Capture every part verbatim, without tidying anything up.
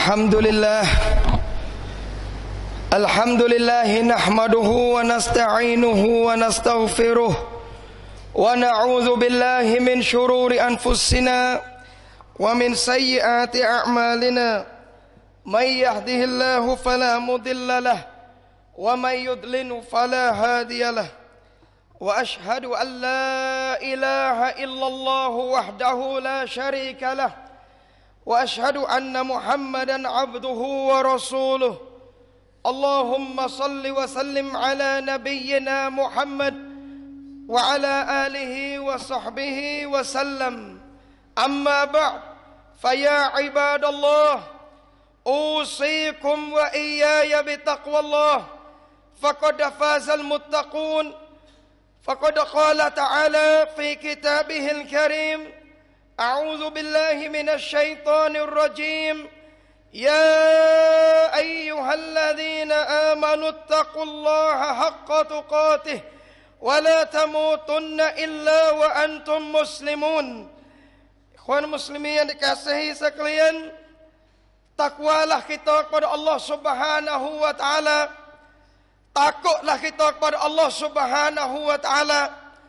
الحمد لله الحمد لله نحمده ونستعينه ونستغفره ونعوذ بالله من شرور أنفسنا ومن سيئات أعمالنا من يهده الله فلا مضل له ومن يضلل فلا هادي له وأشهد أن لا إله إلا الله وحده لا شريك له وأشهد أن محمدا عبده ورسوله اللهم صل وسلم على نبينا محمد وعلى آله وصحبه وسلم أما بعد فيا عباد الله أوصيكم وإياي بتقوى الله فقد فاز المتقون فقد قال تعالى في كتابه الكريم أعوذ بالله من الشيطان الرجيم يا أيها الذين آمنوا اتقوا الله حق تقاته ولا تموتن إلا وأنتم مسلمون Ikhwan muslimin yang dikasihi sekalian, takwalah kita kepada Allah Subhanahu wa taala. Takutlah kita kepada Allah Subhanahu wa taala.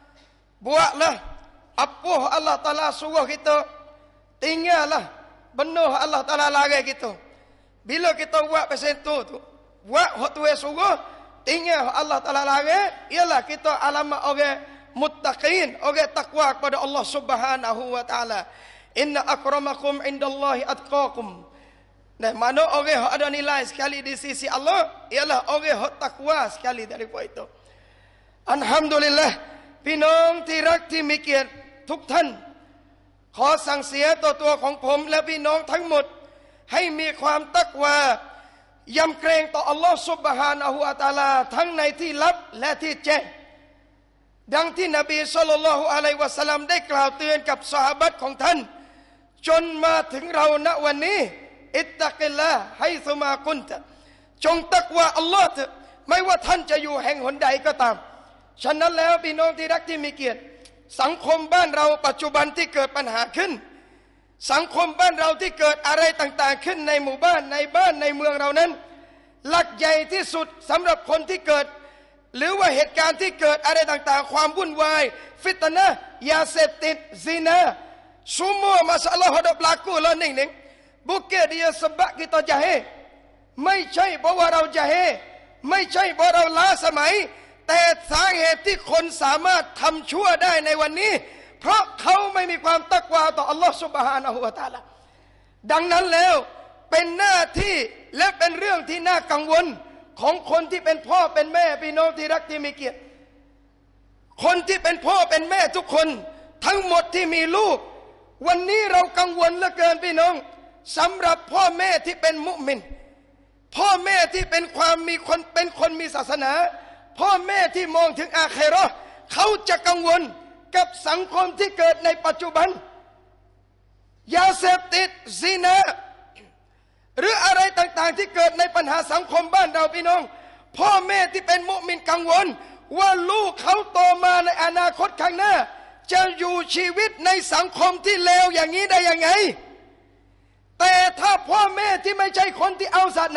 Buatlah apa Allah Taala suruh kita, tinggallah benar Allah Taala larang kita. Bila kita buat pasal tu tu, buat hak Tuhan suruh, tinggal Allah Taala larang, ialah kita alamat orang muttaqin, orang takwa kepada Allah Subhanahu wa taala. Inna akramakum indallahi atqakum. Dan mana orang yang ada nilai sekali di sisi Allah ialah orang yang takwa sekali daripada itu. Alhamdulillah, พี่น้องที่รักที่มีเกียรติทุกท่านขอสั่งเสียต่อตัวของผมและพี่น้องทั้งหมดให้มีความตักวายำเกรงต่ออัลลอฮฺซุบฮานะฮูวะตะอาลาทั้งในที่ลับและที่แจ้งดังที่นบีศ็อลลัลลอฮุอะลัยฮิวะซัลลัมได้กล่าวเตือนกับซอฮาบะห์ของท่านจนมาถึงเราณวันนี้อิตตักิลลาฮ์ไฮซุมากุนตะจงตักวาอัลลอฮ์เถิดไม่ว่าท่านจะอยู่แห่งหนใดก็ตามฉะนั้นแล้วพี่น้องที่รักที่มีเกียรติสังคมบ้านเราปัจจุบันที่เกิดปัญหาขึ้นสังคมบ้านเราที่เกิดอะไรต่างๆขึ้นในหมู่บ้านในบ้านในเมืองเรานั้นหลักใหญ่ที่สุดสำหรับคนที่เกิดหรือว่าเหตุการณ์ที่เกิดอะไรต่างๆความวุ่นวายฟิตนะห์ยาเสพติดซินา semua masalah hidup berlaku lah ning-ning bukan dia sebab kita jahil ไม่ใช่เพราะว่าเราจาฮิลไม่ใช่เพราะเราล้าสมัยแต่สาเหตุที่คนสามารถทำชั่วได้ในวันนี้เพราะเขาไม่มีความตักวาต่ออัลลอฮฺซุบฮานะฮูวะตะอาลาดังนั้นแล้วเป็นหน้าที่และเป็นเรื่องที่น่ากังวลของคนที่เป็นพ่อเป็นแม่พี่น้องที่รักที่มีเกียรติคนที่เป็นพ่อเป็นแม่ทุกคนทั้งหมดที่มีลูกวันนี้เรากังวลเหลือเกินพี่น้องสำหรับพ่อแม่ที่เป็นมุมินพ่อแม่ที่เป็นความมีคนเป็นคนมีศาสนาพ่อแม่ที่มองถึงอาคิเราะห์เขาจะกังวลกับสังคมที่เกิดในปัจจุบันยาเสพติดซินาหรืออะไรต่างๆที่เกิดในปัญหาสังคมบ้านเราพี่น้องพ่อแม่ที่เป็นมุมินกังวลว่าลูกเขาโตมาในอนาคตข้างหน้าจะอยู่ชีวิตในสังคมที่เลวอย่างนี้ได้ยังไงแต่ถ้าพ่อแม่ที่ไม่ใช่คนที่เอาศาสนา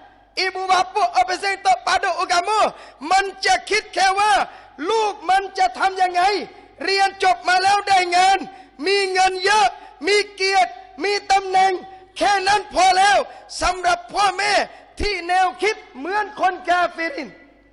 ibu bapa apresenta pada agama มันจะคิดแค่ว่าลูกมันจะทำยังไงเรียนจบมาแล้วได้งานมีเงินเยอะมีเกียรติมีตำแหน่งแค่นั้นพอแล้วสำหรับพ่อแม่ที่แนวคิดเหมือนคนกาเฟริน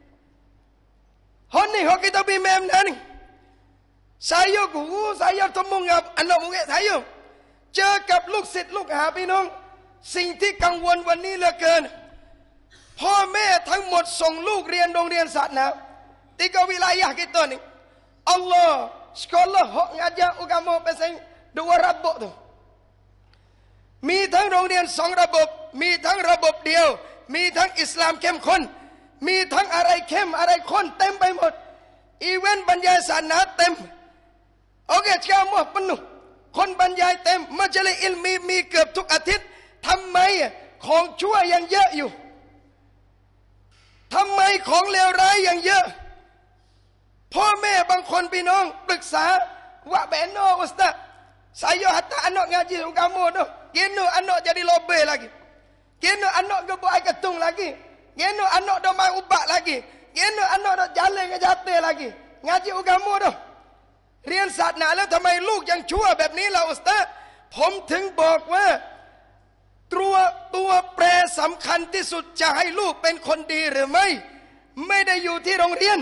คนนี้เขาคิดว่าเป็นแบบนั้น saya guru saya temu dengan anak murid saya เจอกับลูกศิษย์ลูกหาพี่น้องสิ่งที่กังวลวันนี้เหลือเกินพ่อแม่ทั้งหมดส่งลูกเรียนโรงเรียนศาสนา tiga wilayah kita ni Allah sekolah hak ngajar agama pasal dua rabuk tu มีทั้งโรงเรียนสองระบบมีทั้งระบบเดียวมีทั้งอิสลามเข้มข้นมีทั้งอะไรเข้มอะไรข้นเต็มไปหมดอีเวนต์บรรยายศาสนาเต็มโอเคเช้ามั่วปนุคนบรรยายเต็มมัจลิสอิลมีมีเกือบทุกอาทิตย์ทำไมของชั่วยังเยอะอยู่ทำไมของเลวร้ายยังเยอะพ่อแม่บางคนพี่น้องปรึกษาว่าแบนโนอุสตา Saya hantar anak ngaji agama tu. Gino anak jadi lobel lagi. Kena anak dia buat air ketung lagi. Kena anak dia main ubat lagi. Kena anak dia jalan ke jatuh lagi. Ngaji agama dah. เรียนศาสนาแล้วทำไมลูกยังชั่วแบบนี้ล่ะอุสตาดผมถึงบอกว่าตัวตัวแปรสำคัญที่สุดจะให้ลูกเป็นคนดีหรือไม่ไม่ได้อยู่ที่โรงเรียน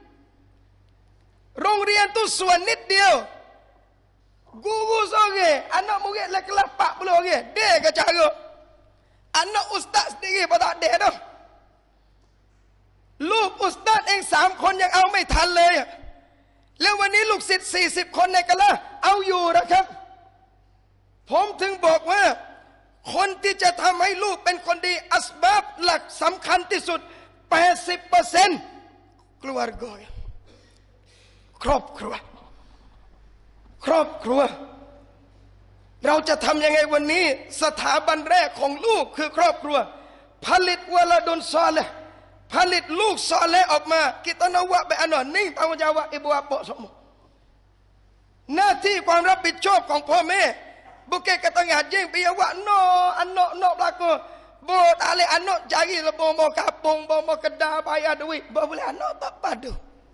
โรงเรียนตู้ส่วนนิดเดียวกูกูโซเกอันนั้นมุกเล็กๆปะบลูเกเด็กกระจายก็อันนั้นอุสตาดดีปะตาเด็กดอกลูกอุสตาดเองสามคนยังเอาไม่ทันเลยแล้ววันนี้ลูกศิษย์สี่สิบคนในกันละเอาอยู่นะครับผมถึงบอกว่าคนที่จะทำให้ลูกเป็นคนดีอัสบับหลักสำคัญที่สุด แปดสิบเปอร์เซ็นต์ ครัวรกอยครอบครัวครอบครัวเราจะทำยังไงวันนี้สถาบันแรกของลูกคือครอบครัวผลิตวะละดุนซอเลห์ผลิตลูกซอเลห์ออกมากิตนาวะแบบอันนั้นนี่ตามจาวะอิบวะปะสมหน้าที่ความรับผิดชอบของพ่อแม่บุกเกกตังหายิ่งปียว่าโนอันโนโนบลาโกโบตาเลอันโนจารีละโบโมกาปงโบโมกระดาบายาดุยโบบุเลอันโนตับปาดู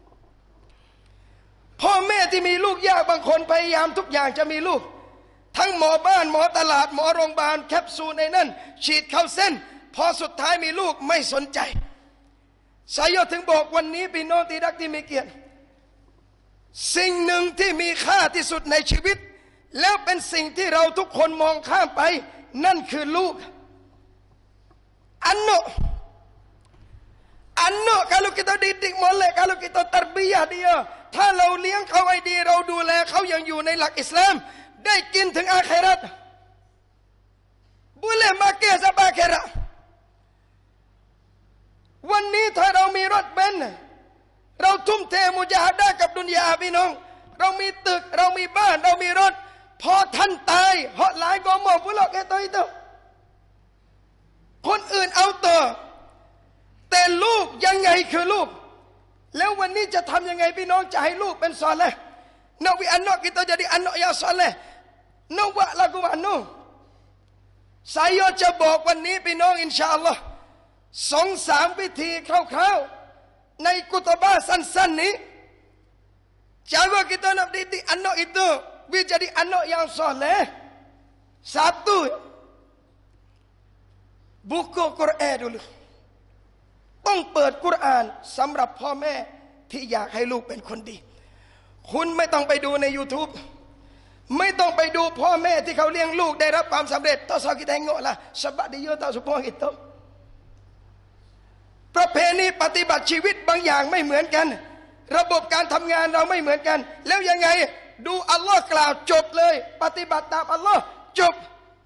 พ่อแม่ที่มีลูกยากบางคนพยายามทุกอย่างจะมีลูกทั้งหมอบ้านหมอตลาดหมอโรงพยาบาลแคปซูลในนั้นฉีดเข้าเส้นพอสุดท้ายมีลูกไม่สนใจสายถึงบอกวันนี้พี่น้องที่รักที่มีเกียรติสิ่งหนึ่งที่มีค่าที่สุดในชีวิตแล้วเป็นสิ่งที่เราทุกคนมองข้ามไปนั่นคือลูกอันโนอันโน kalau kita didik molek kalau kita tarbiyah dia ถ้าเราเลี้ยงเขาให้ดีเราดูแลเขาอย่างอยู่ในหลักอิสลามได้กินถึงอาคิเราะห์ boleh makan sampai akhirat วันนี้ถ้าเรามีรถเบนซ์เราทุ่มเทมุจาฮะดะห์กับดุนยาพี่น้องเรามีตึกเรามีบ้านเรามีรถพอท่านตายเหาะหลายกอมอผู้หลอกแกตัวอีกตัวคนอื่นเอาต่อแต่ลูกยังไงคือลูกแล้ววันนี้จะทำยังไงพี่น้องจะให้ลูกเป็นซอเลห์นบีอันนอkita jadi anak yang soleh nak buat lagu mana sayaจะบอกวันนี้พี่น้องอินชาอัลลอฮ์สองสามวิธีคร่าวๆในกุตบะสั้นๆนี้cara kita nak didik anak itu biar jadi anak yang soleh satu buka Quran dulu ต้องเปิดกุรอานสำหรับพ่อแม่ที่อยากให้ลูกเป็นคนดีคุณไม่ต้องไปดูใน YouTube ไม่ต้องไปดูพ่อแม่ที่เขาเลี้ยงลูกได้รับความสำเร็จต่อสอกิแตงโง่ละสบัดดีโยต่อสุพงอิตโตประเพณีปฏิบัติชีวิตบางอย่างไม่เหมือนกันระบบการทำงานเราไม่เหมือนกันแล้วยังไงดูอัลลอฮ์กล่าวจบเลยปฏิบัติตามอัลลอฮ์จบ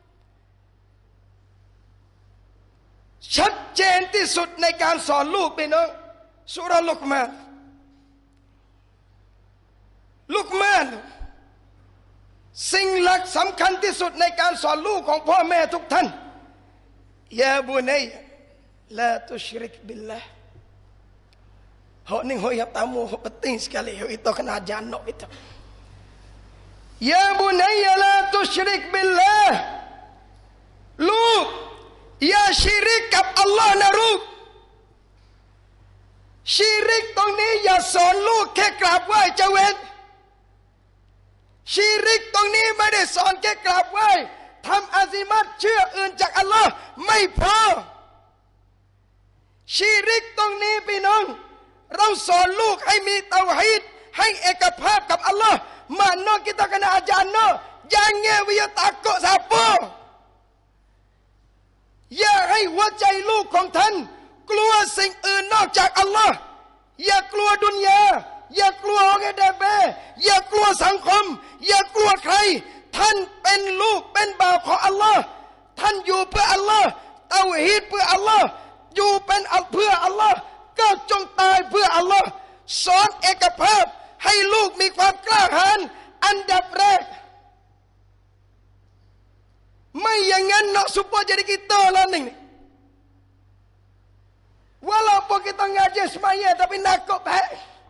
ชัดเจนที่สุดในการสอนลูกพี่น้องสุราลุกมานลุกมานสิ่งหลักสำคัญที่สุดในการสอนลูกของพ่อแม่ทุกท่านยาบุนัยลาตุชริกบิลลาห์hok ni hok yang tamu hok penting sekali hok itu kena ajar anak kita ya bunayya la tusyrik billah ลูกอย่าชิริกกับอัลลอฮ์นะลูกชิริกตรงนี้อย่าสอนลูกแค่กราบไหว้เจเวตชิริกตรงนี้ไม่ได้สอนแค่กราบไหว้ทำอาซิมัตเชื่ออื่นจากอัลลอฮ์ไม่พอชิริกตรงนี้พี่น้องเราสอนลูกให้มีเตาฮีดให้เอกภาพกับอัลลอฮ์มาโนกิตากันอาจารย์โนยังเงี้ยวิยตะโกซาโปอย่าให้หัวใจลูกของท่านกลัวสิ่งอื่นนอกจากอัลลอฮ์อย่ากลัวดุนยาอย่ากลัวเกเดเบอย่ากลัวสังคมอย่ากลัวใครท่านเป็นลูกเป็นบ่าวของอัลลอฮ์ท่านอยู่เพื่ออัลลอฮ์เตาฮีดเพื่ออัลลอฮ์อยู่เป็นเพื่ออัลลอฮ์ก็จงตายเพื่ออัลลอฮ์สอนเอกภาพให้ลูกมีความกล้าหาญอันดับแรกไม่อย่างนั้นเนาะ supaya jadi kita lah ni walaupun kita ngaji semaya tapi nakut baik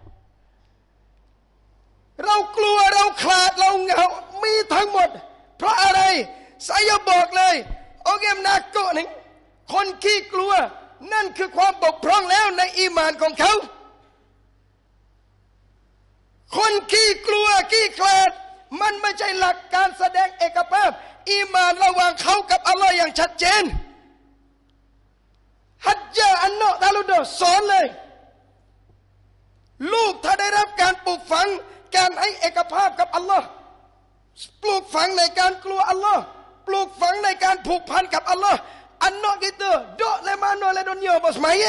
เรากลัวเราขาดเราเหงามีทั้งหมดเพราะอะไรsayaบอกเลยโอเคนักก็นี่คนขี้กลัวนั่นคือความบกพร่องแล้วในอีหม่านของเขาคนขี้กลัวขี้คลาดมันไม่ใช่หลักการแสดงเอกภาพอีหม่านระหว่างเขากับอัลลอฮ์อย่างชัดเจนฮัจญะอันเนาะตาลุดสอนเลยลูกถ้าได้รับการปลูกฝังการให้เอกภาพกับอัลลอฮ์ปลูกฝังในการกลัวอัลลอฮ์ปลูกฝังในการผูกพันกับอัลลอฮ์อันเนาะgitu dok le mano le dunia bos maya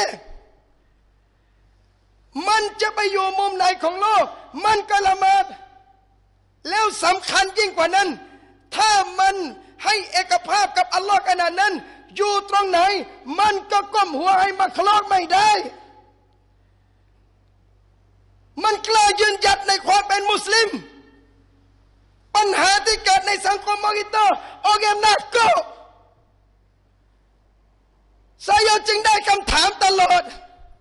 มันจะไปอยู่มุมไหนของโลกมันก็ละหมาดแล้วสำคัญยิ่งกว่านั้นถ้ามันให้เอกภาพกับอัลลอฮ์ขนาดนั้นอยู่ตรงไหนมันก็ก้มหัวให้มักลอกไม่ได้มันกล้ายืนหยัดในความเป็นมุสลิมปัญหาที่เกิดในสังคมkita orang nakal saya จึงได้คำถามตลอด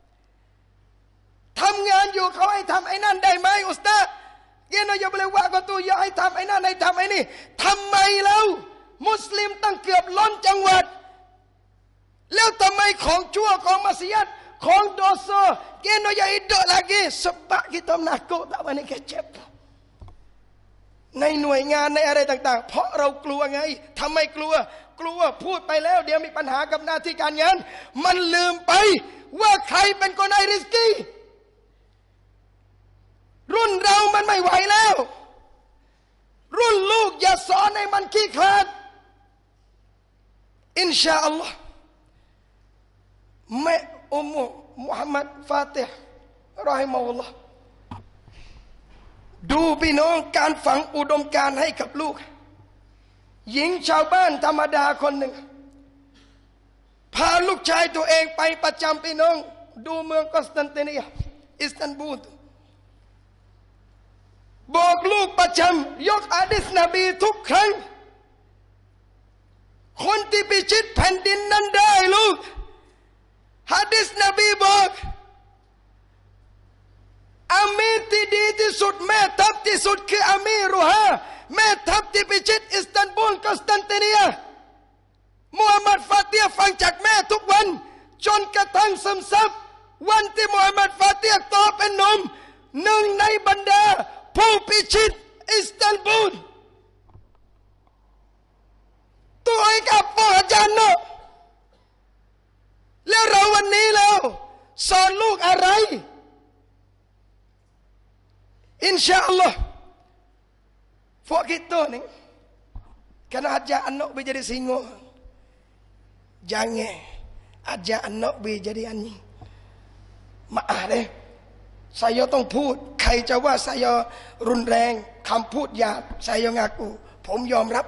ทำงานอยู่เขาให้ทำไอ้นั่นได้ไหมอุสตาเกี่ยนอย่าไปเลยว่าก็ตัวอย่าให้ทำไอ้นั่นให้ทำไอ้นี่ทำไมแล้วมุสลิมตั้งเกือบล้นจังหวัดแล้วทำไมของชั่วของมัสยิดของโดโซเกี่ยนอย่าhidup lagi sebab kita menakut tak berani kecepในหน่วยงานในอะไรต่างๆเพราะเรากลัวไงทำไมกลัวกลัวพูดไปแล้วเดี๋ยวมีปัญหากับหน้าที่การงานมันลืมไปว่าใครเป็นคนให้ริสกีรุ่นเรามันไม่ไหวแล้วรุ่นลูกอย่าสอนให้มันขี้คลาดอินชาอัลลอฮ์แม่อุมมุฮัมมัดฟาติฮ์รอฮิมะฮุลลอฮ์ดูพี่น้องการฝังอุดมการณ์ให้กับลูกหญิงชาวบ้านธรรมดาคนหนึ่งพาลูกชายตัวเองไปประจำพี่น้องดูเมืองคอนสแตนติเนียอิสตันบูลบอกลูกประจำยกอะดีษนบีทุกครั้งคนที่พิชิตแผ่นดินนั้นได้ลูกหะดีษนบีบอกอามีรที่ดีที่สุดแม่ทัพที่สุดคืออามีรุฮาแม่ทัพที่พิชิตอิสตันบูลคอนสแตนติเนียมูฮัมหมัดฟาติฮ์ฟังจากแม่ทุกวันจนกระทั่งซึมซับวันที่มูฮัมหมัดฟาติฮ์โตเป็นหนุ่มหนึ่งในบรรดาผู้พิชิตอิสตันบูลตัวเองกับพ่ออาจารย์เนาะแล้วเราวันนี้แล้วสอนลูกอะไรอินชาอัลลอฮ์พวกkita ni kena ajak anak bi jadi singa jangan ajak anak bi jadi anjing maaf deh saya ต้องพูดใครจะว่า saya รุนแรงคำพูดหยาบ saya ngaku ผมยอมรับ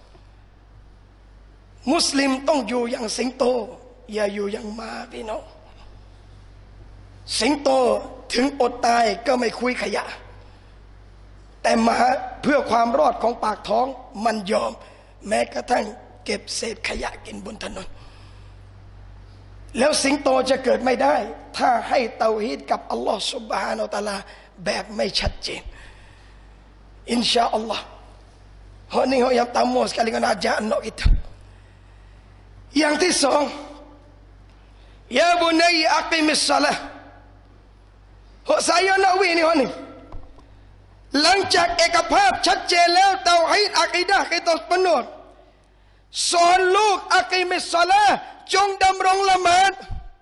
มุสลิมต้องอยู่อย่างสิงโตอย่าอยู่อย่างม้าพี่น้องสิงโตถึงอดตายก็ไม่คุยขยะแต่ม้าเพื่อความรอดของปากท้องมันยอมแม้กระทั่งเก็บเศษขยะกินบนถนนแล้วสิงโตจะเกิดไม่ได้ถ้าให้เตาฮีดกับอัลลอฮฺซุบฮานะฮูวะตะอาลาแบบไม่ชัดเจนอินชาอัลลอฮ์hari ini yang tamu sekali dengan ajak anak kita yang ที่สองya bunayya aqimis salah saya nak wi ni hariหลังจากเอกภาพชัดเจนแล้วเตาฮีดอะกีดะห์ kita penuh สอนลูกอักิมิสศอลาห์จงดำรงละหมาด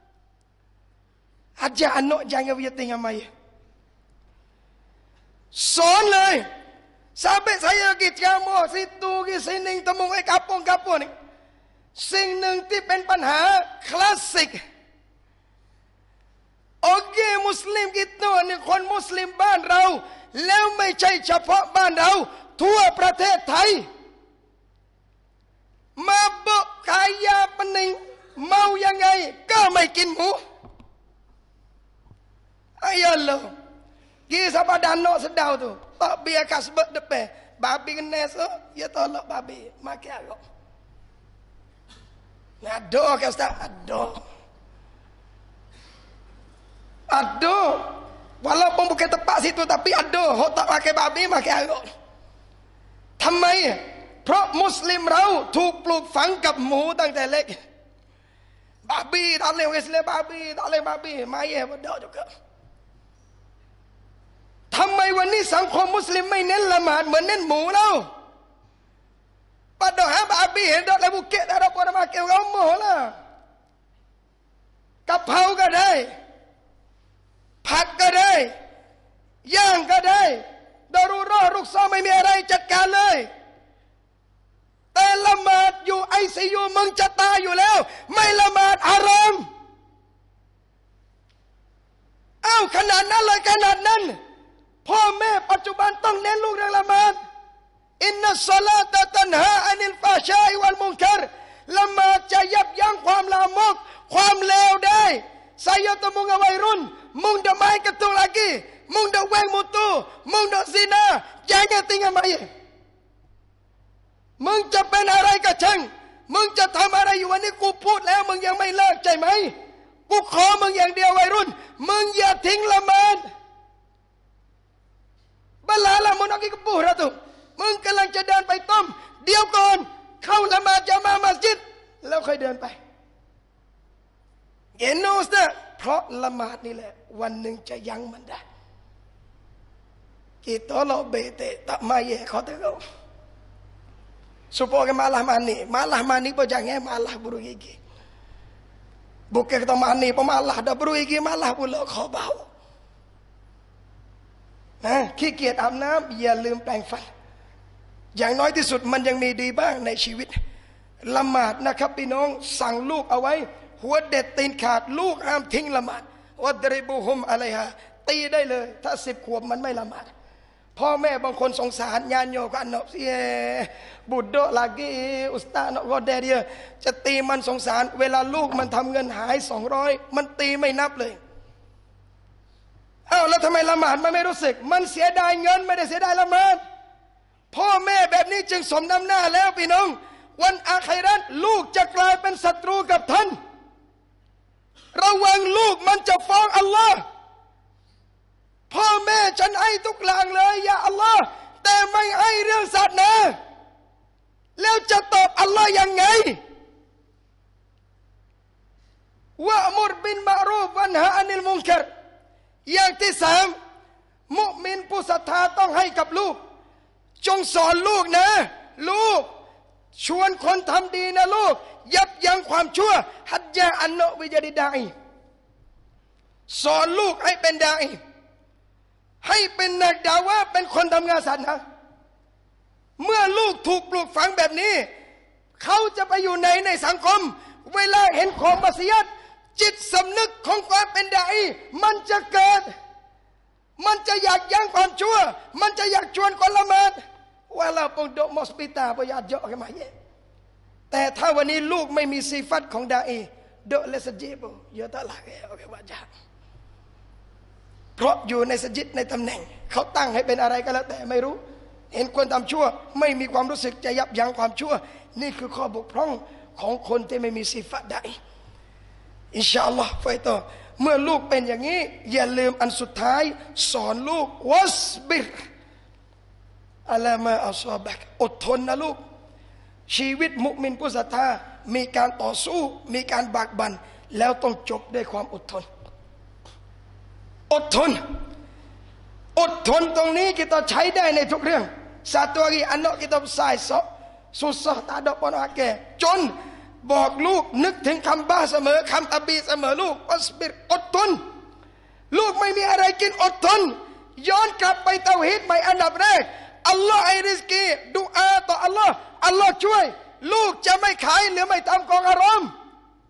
ajak anak jangan dia tinggal mai สอนเลย sampai saya pergi ceramah situ ke sini temung ai kampung-kampung ni สิ่งหนึ่งที่เป็นปัญหาคลาสสิกโอเคมุสลิมกิตนี่คนมุสลิมบ้านเราแล้วไม่ใช่เฉพาะบ้านเราทั่วประเทศไทยมาบอกขายยาปนิงเมายังไงก็ไม่กินหมูอายัลโลกีสบาดานโนสดาวtu tak biar kasbet depan babi kena so ya tolak babi makan agak ada ke ustaz ada ada walaupun bukan tempat situ tapi ada hok tak pakai babi makan agak ทำไมเพราะมุสลิมเราถูกปลูกฝังกับหมูตั้งแต่เล็ก babi, tak boleh orang Islam babi, tak boleh babi. Mayat pada juga. ทำไมวันนี้สังคมมุสลิมไม่เน้นละหมาดเหมือนเน้นหมูแล้ว Padahal babi hendak le bukit dah ada orang makan romoh lah. กะเพราก็ได้ผักก็ได้ย่างก็ได้ดารุรอรุกซ้อไม่มีอะไรจัดการเลยแต่ละหมาดอยู่ไอซียูมึงจะตายอยู่แล้วไม่ละหมาดฮารอมเอ้าขนาดนั้นเลยขนาดนั้นพ่อแม่ปัจจุบันต้องเน้นลูกเรื่องละหมาดอินนัสศอลาตะตันฮาอานิลฟาชาอิวัลมุนกัรละหมาดจะยับยั้งความลามกความเลวได้ saya temu dengan wairun mung dah main ketul lagi mung dah weng mutu mung dah zina jangan tinggal main มึงจะเป็นอะไรก็ช่างมึงจะทำอะไรอยู่วันนี้กูพูดแล้วมึงยังไม่เลิกใช่ไหมกูขอมึงอย่างเดียววัยรุ่นมึงอย่าทิ้งละหมาดบลาละมึงนักกิกปูระตุมึงกำลังจะเดินไปต้มเดี๋ยวก่อนเข้าละหมาดจะมามัสยิดแล้วค่อยเดินไปเห็นโน้ตนะเพราะละหมาดนี่แหละวันหนึ่งจะยั้งมันได้kita lo bete tak maye kau tahu supaya malah mani malah mani pun jangan malah buruk gigi bukan kita mani pun malah dah buruk gigi malah pula kau bau นะขี้เกียจอาบน้ำอย่าลืมแปรงฟันอย่างน้อยที่สุดมันยังมีดีบ้างในชีวิตละหมาดนะครับพี่น้องสั่งลูกเอาไว้หัวเด็ดตีนขาดลูกห้ามทิ้งละหมาดวัดริบูฮุมอะไรฮะตีได้เลยถ้าสิบขวบมันไม่ละหมาดพ่อแม่บางคนสงสารญาณโยกันเนาะเสียบุตรโดลากีอุสตาเนาะก็เดียจะตีมันสงสารเวลาลูกมันทำเงินหายสองร้อยมันตีไม่นับเลยอ้าวแล้วทำไมละหมาดมันไม่รู้สึกมันเสียดายเงินไม่ได้เสียดายละหมาดพ่อแม่แบบนี้จึงสมน้ำหน้าแล้วพี่น้องวันอาคิเราะห์ลูกจะกลายเป็นศัตรูกับท่านระวังลูกมันจะฟ้องอัลลอฮ์พ่อแม่ฉันให้ทุกอย่างเลยอย่าอัลลอฮ์แต่ไม่ให้เรื่องศาสนาแล้วจะตอบอัลลอฮ์ยังไงวะมุรบินมะรูฟวันฮะอานิลมุนกัรอย่างที่สามมุมินผู้ศรัทธาต้องให้กับลูกจงสอนลูกนะลูกชวนคนทำดีนะลูกยับยั้งความชั่วฮัจญะอันโนวิจดิดาอิสอนลูกให้เป็นดาอิให้เป็นนักดาวะเป็นคนทำงานศาสนาเมื่อลูกถูกปลูกฝังแบบนี้เขาจะไปอยู่ในในสังคมเวลาเห็นของมัสยิดจิตสำนึกของความเป็นดาอิมันจะเกิดมันจะอยากยั้งความชั่วมันจะอยากชวนคนละหมาดว่าเราปงดมอสปิตาประหยัดเยอะกันมาเยอะแต่ถ้าวันนี้ลูกไม่มีสีฟัดของดาอีโดเลสจิบเยอะตลาดโอเคว่าจะเพราะอยู่ในสจิตในตำแหน่งเขาตั้งให้เป็นอะไรก็แล้วแต่ไม่รู้เห็นคนทำชั่วไม่มีความรู้สึกจะยับยั้งความชั่วนี่คือข้อบกพร่องของคนที่ไม่มีสีฟัดดาอีอินชาอัลลอฮ์ไฟต่อเมื่อลูกเป็นอย่างนี้อย่าลืมอันสุดท้ายสอนลูกวัสบิรอัลามาอัลซอบักอดทนนะลูกชีวิตมุมินผู้ศรัทธามีการต่อสู้มีการบากบั่นแล้วต้องจบด้วยความอดทนอดทนอดทนตรงนี้kitaใช้ได้ในทุกเรื่อง satu hari anak kita besar esok susah tak ada pun orang ke จนบอกลูกนึกถึงคำบ้าเสมอคำอบีเสมอลูกอัสบิรอดทนลูกไม่มีอะไรกินอดทนย้อนกลับไปเตาฮีดใหม่อันดับแรกอัลลอฮ์ให้ริสกีดุอาต่ออัลลอฮ์อัลลอฮ์ช่วยลูกจะไม่ขายหรือไม่ทำกองอารมณ์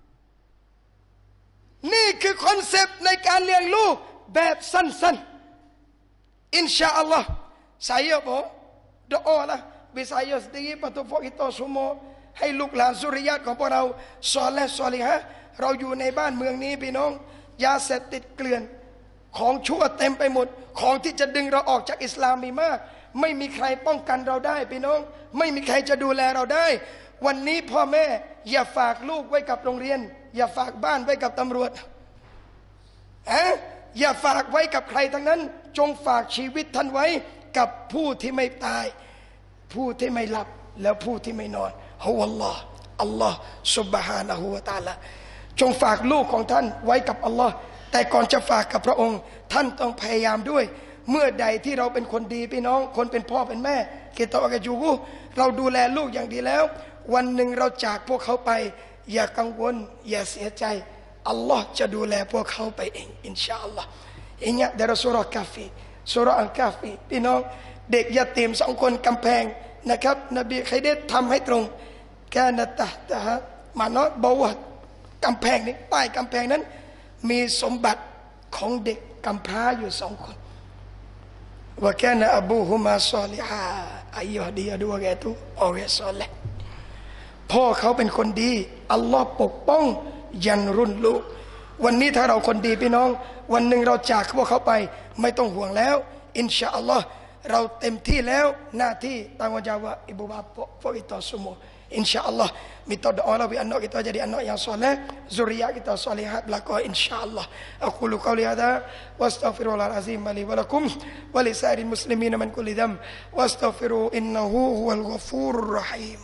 นี่คือคอนเซปต์ในการเลี้ยงลูกแบบสั้นๆอินชาอัลลอฮ์ saya pun doa lah bisa saya sendiri patu kita semuaให้ลูกหลานสุริยะของพวกเราซอเลห์ซอลิฮะเราอยู่ในบ้านเมืองนี้พี่น้องยาเสพติดเกลื่อนของชั่วเต็มไปหมดของที่จะดึงเราออกจากอิสลามมีมากไม่มีใครป้องกันเราได้พี่น้องไม่มีใครจะดูแลเราได้วันนี้พ่อแม่อย่าฝากลูกไว้กับโรงเรียนอย่าฝากบ้านไว้กับตำรวจฮะอย่าฝากไว้กับใครทั้งนั้นจงฝากชีวิตท่านไว้กับผู้ที่ไม่ตายผู้ที่ไม่หลับแล้วผู้ที่ไม่นอนฮุวัลลอฮ์อัลลอฮ์ซุบฮานะฮูวะตะอาลาจงฝากลูกของท่านไว้กับอัลลอฮ์แต่ก่อนจะฝากกับพระองค์ท่านต้องพยายามด้วยเมื่อใดที่เราเป็นคนดีพี่น้องคนเป็นพ่อเป็นแม่กิตอกะจูกุเราดูแลลูกอย่างดีแล้ววันหนึ่งเราจากพวกเขาไปอย่ากังวลอย่าเสียใจอัลลอฮ์จะดูแลพวกเขาไปเองอินชาอัลลอฮ์อย่างเงี้ยเดรสุรกาฟีสุรอัลกาฟีพี่น้องเด็กยาตีมสองคนกำแพงนะครับนบีใครได้ทำให้ตรงแกนตะตะฮะมานอดบอกว่ากำแพงนี้ใต้กำแพงนั้นมีสมบัติของเด็กกำพร้าอยู่สองคนว่าแกนอบูฮุมาซอลิฮาอายอดียดูว่าแกตุออเวซอลเลพ่อเขาเป็นคนดีอัลลอฮ์ปกป้องยันรุ่นลูกวันนี้ถ้าเราคนดีพี่น้องวันหนึ่งเราจากพวกเขาไปไม่ต้องห่วงแล้วอินชาอัลลอฮ์เราเต็มที่แล้วหน้าที่ตางวาibu bapa kita semua insyaallah minta doa lah biar anak kita jadi anak yang soleh zuriat kita solehat belaka insyaallah aqulu qawli hadza wastaghfirullahal azim li wa lakum wa li sa'iril muslimin min kulli dhanb wastaghfiru innahu huwal ghafurur rahim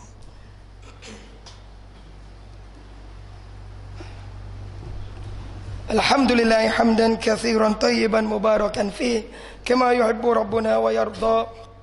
alhamdulillah hamdan katsiran tayyiban mubarakan fihi كما يحب ربنا ويرضى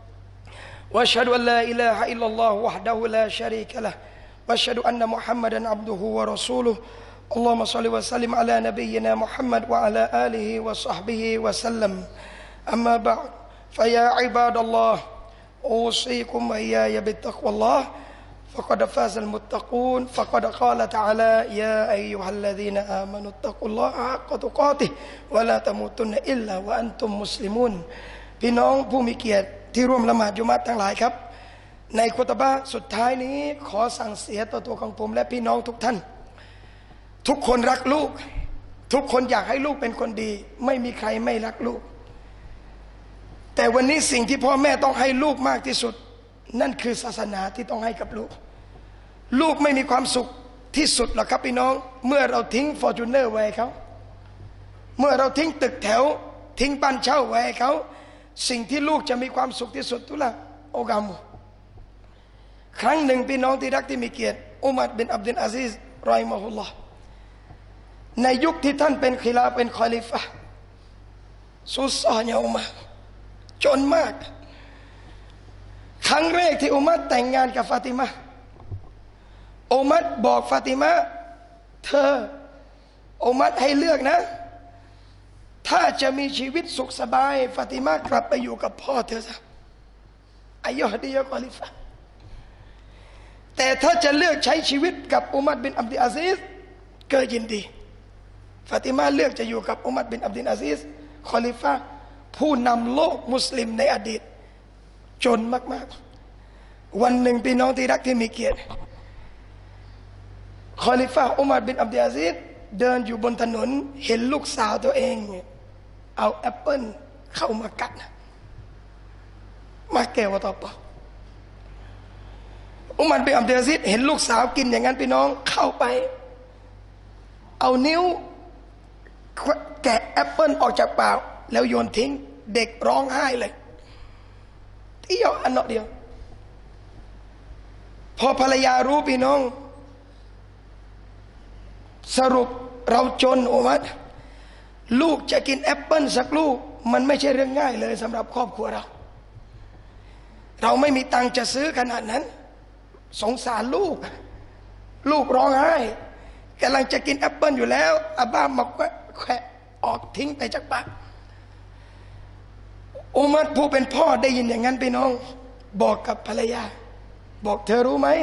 واشهد ان لا اله الا الله وحده لا شريك له واشهد ان محمدا عبده ورسوله اللهم صل وسلم على نبينا محمد وعلى اله وصحبه وسلم اما بعد فيا عباد الله اوصيكم واياي بتقوى الله فقد فاز المتقون فقد قال تعالى يا ايها الذين امنوا اتقوا الله حق تقاته ولا تموتن الا وانتم مسلمون พี่น้องผู้มีเกียรติที่ร่วมละหมาดจุมัตทั้งหลายครับในคุตบะห์สุดท้ายนี้ขอสั่งเสียต่อตัวของผมและพี่น้องทุกท่านทุกคนรักลูกทุกคนอยากให้ลูกเป็นคนดีไม่มีใครไม่รักลูกแต่วันนี้สิ่งที่พ่อแม่ต้องให้ลูกมากที่สุดนั่นคือศาสนาที่ต้องให้กับลูกลูกไม่มีความสุขที่สุดหรอกครับพี่น้องเมื่อเราทิ้งฟอร์จูเนอร์ไว้เขาเมื่อเราทิ้งตึกแถวทิ้งบ้านเช่าไว้เขาสิ่งที่ลูกจะมีความสุขที่สุดตุละโอกามุครั้งหนึ่งพี่น้องที่รักที่มีเกียรติอุมัรบินอับดุลอาซีซรอยมะฮุลลอฮ์ในยุคที่ท่านเป็นคิลาเป็นคอลิฟะห์สุดซอเนี่ยอุมัรจนมากครั้งแรกที่อุมัรแต่งงานกับฟาติมาอุมัรบอกฟาติมาเธออุมัรให้เลือกนะถ้าจะมีชีวิตสุขสบายฟาติมากลับไปอยู่กับพ่อเธอซะอายอฮดียะกอลิฟะแต่ถ้าจะเลือกใช้ชีวิตกับอุมัรบินอับดุลอาซีซก็ยินดีฟาติมาเลือกจะอยู่กับอุมัรบินอับดุลอาซีซคอลิฟะผู้นำโลกมุสลิมในอดีตจนมากๆวันหนึ่งพี่น้องที่รักที่มีเกียรติคอลิฟะอุมัรบินอับดุลอาซีซเดินอยู่บนถนนเห็นลูกสาวตัวเองเอาแอปเปิ้ลเข้ามากัดมาแก้วต่อปะอุมัรบินอับดุลอาซีซเห็นลูกสาวกินอย่างนั้นพี่น้องเข้าไปเอานิ้วแกะแอปเปิ้ลออกจากปากแล้วโยนทิ้งเด็กร้องไห้เลยที่ยออันเดียวพอภรรยารู้พี่น้องสรุปเราจนอุมัรลูกจะกินแอปเปิ้ลสักลูกมันไม่ใช่เรื่องง่ายเลยสำหรับครอบครัวเราเราไม่มีตังค์จะซื้อขนาดนั้นสงสารลูกลูกร้องไห้กำลังจะกินแอปเปิ้ลอยู่แล้วอาบ้ามาแควะออกทิ้งไปจากปากอุมัรผู้เป็นพ่อได้ยินอย่างนั้นพี่น้องบอกกับภรรยาบอกเธอรู้ไหม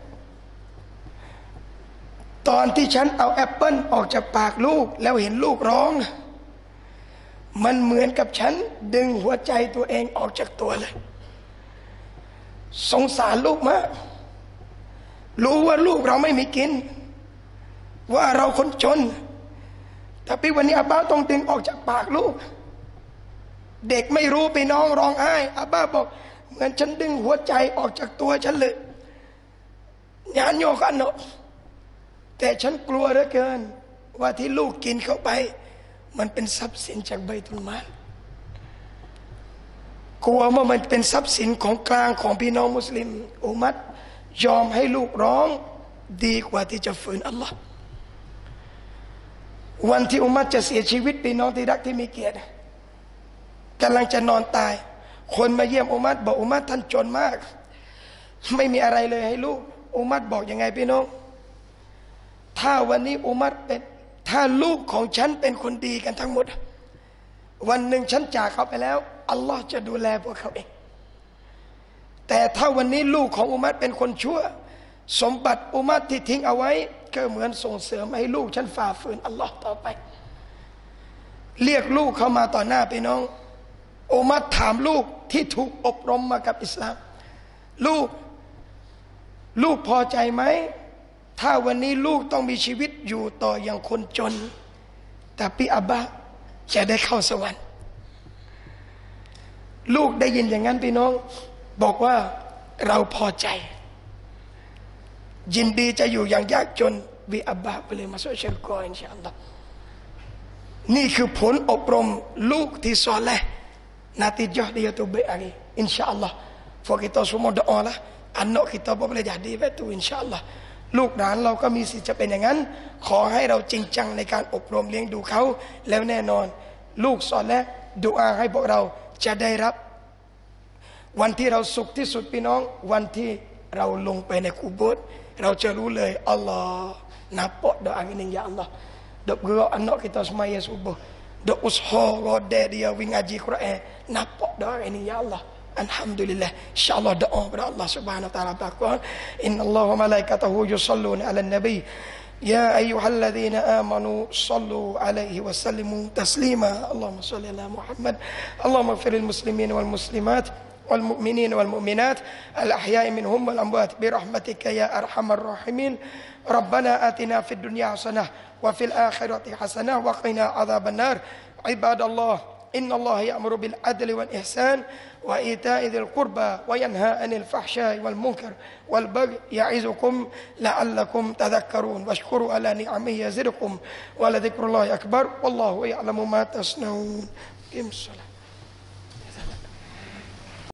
ตอนที่ฉันเอาแอปเปิ้ลออกจากปากลูกแล้วเห็นลูกร้องมันเหมือนกับฉันดึงหัวใจตัวเองออกจากตัวเลยสงสารลูกมากรู้ว่าลูกเราไม่มีกินว่าเราคนจนแต่พี่วันนี้อาบ้าต้องดึงออกจากปากลูกเด็กไม่รู้พี่น้องร้องไห้อาบ้าบอกเหมือนฉันดึงหัวใจออกจากตัวฉันเลยญาณโยกันเนาะแต่ฉันกลัวเหลือเกินว่าที่ลูกกินเข้าไปมันเป็นทรัพย์สินจากใบตุลมานกลัวว่ามันเป็นทรัพย์สินของกลางของพี่น้องมุสลิมอุมัรยอมให้ลูกร้องดีกว่าที่จะฝืนอัลลอฮ์วันที่อุมัตจะเสียชีวิตพี่น้องที่รักที่มีเกียรติกำลังจะนอนตายคนมาเยี่ยมอุมัตบอกอุมัตท่านจนมากไม่มีอะไรเลยให้ลูกอุมัตบอกยังไงพี่น้องถ้าวันนี้อุมัตเป็นถ้าลูกของฉันเป็นคนดีกันทั้งหมดวันหนึ่งฉันจากเขาไปแล้วอัลลอฮ์จะดูแลพวกเขาเองแต่ถ้าวันนี้ลูกของอุมัตเป็นคนชั่วสมบัติอุมัตที่ทิ้งเอาไว้ก็เหมือนส่งเสริมให้ลูกฉันฝ่าฝืนอัลลอฮ์ต่อไปเรียกลูกเข้ามาต่อหน้าพี่น้องอุมัตถามลูกที่ถูกอบรมมากับอิสลามลูกลูกพอใจไหมถ้าวันนี้ลูกต้องมีชีวิตอยู่ต่ออย่างคนจนแต่พี่อับบะจะได้เข้าสวรรค์ลูกได้ยินอย่างนั้นพี่น้องบอกว่าเราพอใจยินดีจะอยู่อย่างยากจนบิอับบะไปเลยมาสุเชลกออินชาอัลลอฮ์นี่คือผลอบรมลูกที่ซอเลห์natijah dia tu baik hari insyaallah for kita semua doa lah anak kita boleh jadi betul insyaallah ลูกหลานเราก็มีสิทธิ์จะเป็นอย่างนั้นขอให้เราจริงจังในการอบรมเลี้ยงดูเขาแล้วแน่นอนลูกซอเลห์ดุอาให้พวกเราจะได้รับวันที่เราสุขที่สุดพี่น้องวันที่เราลงไปในกุโบร์เราจะรู้เลยอัลลอฮ์nampak doa ini ya Allah dok gerak anak kita semaya subuh dok usaha roda dia wi ngaji Quran nampak doa ini ya Allah alhamdulillah insyaallah doa kepada Allah Subhanahu wa taala takwa innallaha malaikatahu yusalluna 'alan nabi ya ayyuhalladzina amanu sallu 'alaihi wa sallimu taslima Allahumma shalli ala Muhammad Allahumma ighfiril muslimin wal muslimat والمؤمنين والمؤمنات الأحياء منهم والأموات برحمتك يا أرحم الراحمين ربنا آتنا في الدنيا حسنة وفي الآخرة حسنة وقنا عذاب النار عباد الله إن الله يأمر بالعدل والإحسان وإيتاء ذي القربى وينهى عن الفحشاء والمنكر والبغي يعظكم لعلكم تذكرون واشكروا على نعمه يزدكم ولذكر الله أكبر والله يعلم ما تصنعون.